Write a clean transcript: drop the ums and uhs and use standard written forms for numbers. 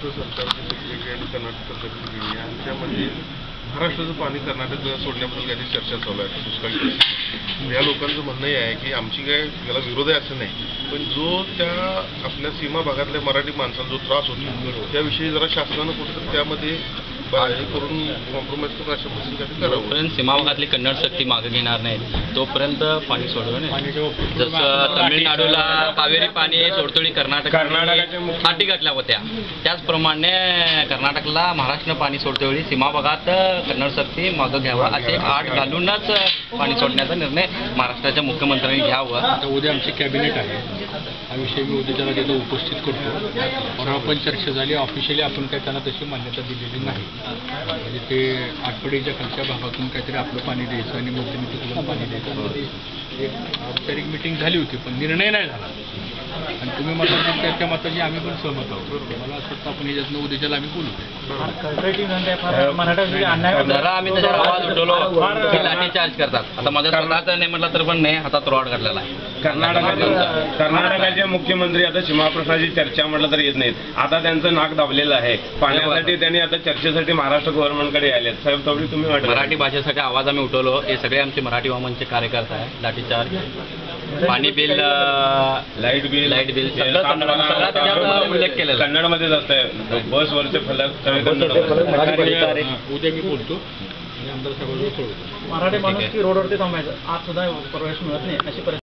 महाराष्ट्र सरकारची वेगवेगळी आणि कर्नाटक सरकारची वेगळी आमच्यामध्ये महाराष्ट्राचं पाणी कर्नाटकला सोडण्याबद्दल काहीतरी चर्चा चालू आहे दुष्काळी परिस्थिती. या लोकांचं म्हणणं हे आहे की आमची काय याला विरोध आहे असं नाही, पण जो त्या आपल्या सीमा भागातल्या मराठी माणसांना जो त्रास होतो त्याविषयी जरा शासनानं कुठेतरी त्यामध्ये हे करून कॉम्प्रोमाइज करून अशा पद्धतीने करावं. जोपर्यंत सीमा भागातली कन्नड शक्ती मागे घेणार नाही तोपर्यंत पाणी सोडवं नाही. जसं तामिळनाडूला कावेरी पाणी सोडतोळी कर्नाटकाच्या अटी घातल्या होत्या, त्याचप्रमाणे कर्नाटकला महाराष्ट्र पाणी सोडतोळी सीमा भागात कन्नड शक्ती मागं घ्यावा असे आठ घालूनच पाणी सोडण्याचा निर्णय महाराष्ट्राच्या मुख्यमंत्र्यांनी घ्यावा. आता उद्या आमची कॅबिनेट आहे, हा विषय मी उद्या त्याला तिथं उपस्थित करतो. परवा पण चर्चा झाली, ऑफिशियली आपण काय त्यांना तशी मान्यता दिलेली नाही. म्हणजे ते आठवडीच्या खालच्या भागातून काहीतरी आपलं पाणी द्यायचं आणि मध्यमी तिकडून पाणी द्यायचं. एक औपचारिक मिटिंग झाली होती पण निर्णय नाही झाला आणि तुम्ही मताची त्या मताची आम्ही पण सहमत आहोत. मला असं वाटतं आपण याच्यातनं उद्याच्याला आम्ही बोलू. जरा आम्ही त्याच्यावर आवाज उठवलो की लाठीचार्ज करतात. आता माझ्या स्वतःचं नाही म्हटलं तर पण नाही, हातात रॉड काढलेला आहे. कर्नाटकाचे मुख्यमंत्री आता सीमाप्रश्नाची चर्चा म्हटलं तर येत नाहीत. आता त्यांचं नाक दाबलेलं आहे पाण्यासाठी. त्यांनी आता चर्चेसाठी महाराष्ट्र गव्हर्नमेंटकडे आले. साहेब तेवढी तुम्ही मराठी भाषेसाठी आवाज आम्ही उठवलो. हे सगळे आमचे मराठी वामनचे कार्यकर्ते आहे. लाठीचार्ज, पाणी बिल, लाईट बिल सगळं त्याच्यावर उल्लेख केलेला कन्नडमध्येच असतंय. बसवरचे फलक उद्या मी बोलतो आणि आमदार साहेबांना सोडतो. मराठी माणूस की रोडवरती थांबायचं, आत सुद्धा प्रवेश मिळत नाही अशी परिस्थिती.